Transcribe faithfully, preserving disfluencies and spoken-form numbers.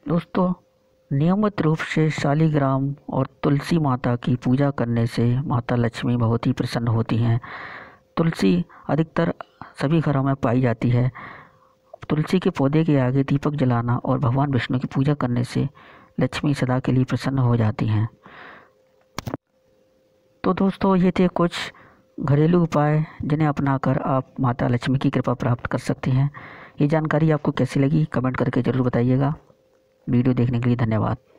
दोस्तों, नियमित रूप से शालिग्राम और तुलसी माता की पूजा करने से माता लक्ष्मी बहुत ही प्रसन्न होती हैं। तुलसी अधिकतर सभी घरों में पाई जाती है। तुलसी के पौधे के आगे दीपक जलाना और भगवान विष्णु की पूजा करने से लक्ष्मी सदा के लिए प्रसन्न हो जाती हैं। तो दोस्तों, ये थे कुछ घरेलू उपाय जिन्हें अपनाकर आप माता लक्ष्मी की कृपा प्राप्त कर सकते हैं। ये जानकारी आपको कैसी लगी कमेंट करके ज़रूर बताइएगा। वीडियो देखने के लिए धन्यवाद।